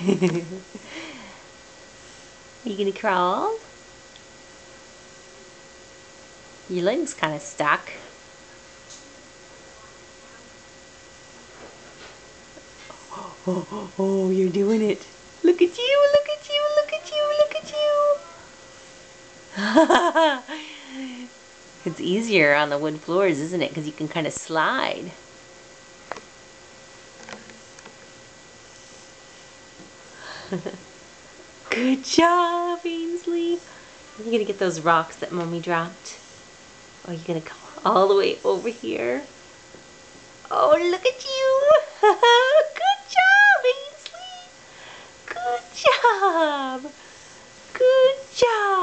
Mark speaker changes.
Speaker 1: You gonna crawl? Your leg's kind of stuck. Oh, you're doing it. Look at you, look at you, look at you, look at you. It's easier on the wood floors, isn't it? Because you can kind of slide. Good job, Ainsley. You're gonna get those rocks that Mommy dropped. Oh, you're gonna come all the way over here. Oh, look at you. Good job, Ainsley. Good job. Good job.